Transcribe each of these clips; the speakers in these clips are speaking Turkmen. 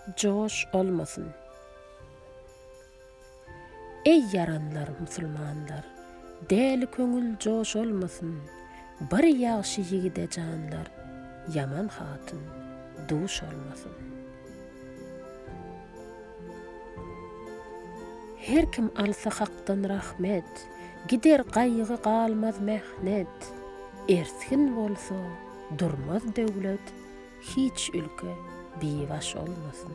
joş olmasın. Ey yaranlar musulmanlar, däli köngül joş olmasın. Bir ýagşy ýigide janlar, yaman hatyn duş olmasın. Her kim alsa hakdan rahmet, gider gaýygy galmaz mehnet. Erskin bolsa durmaz döwlet, hiç ülke biwaş olmasın.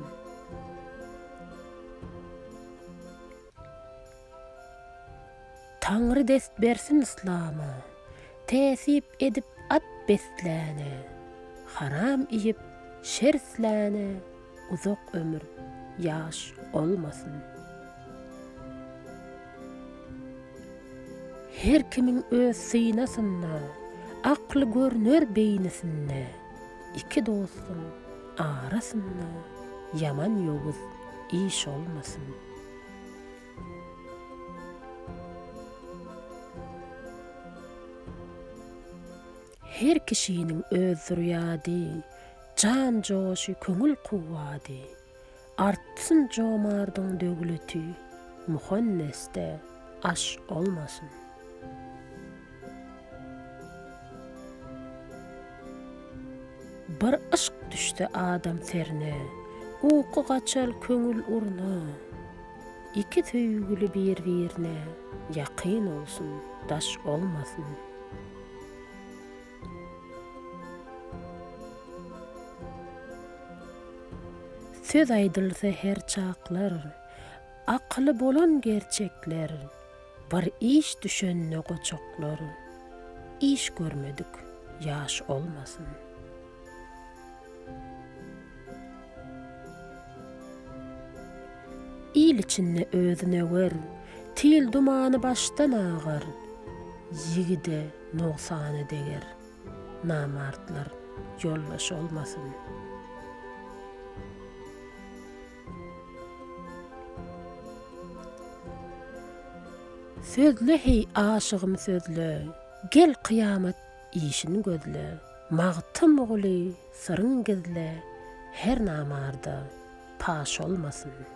Taňry dest bersin islama, tesip edip at besläne. Haram iýip şersläne, uzak ömür ýaş olmasın. Her kimin öz synasyna, akly görner beýnisine. İki dostun arasynda yaman ýoguz iş olmasın. Her kişinin öz rüýady, can joşy, köngül kuwwady. Artsyn jomardyň döwleti, muhanneste aş olmasın. Bir aşk düşdi adam terne, uku gaçal köngül urna. İki söýgüli bir-birine, ýakyn olsun, daş olmasın. Söz aýdylsa her çaklar, akly bolan gerçekler, bir iş düşenne goçoklar, iş görmedik, ýaş olmasın. İl içinde özüne ver, til dumanı baştan ağar, yigide noğsanı deger, namartlar yollaş olmasın. Sözlü hey aşığım sözlü, gel kıyamet işini gözlü, mağtım oğlu sırın gizle, her namarda paş olmasın.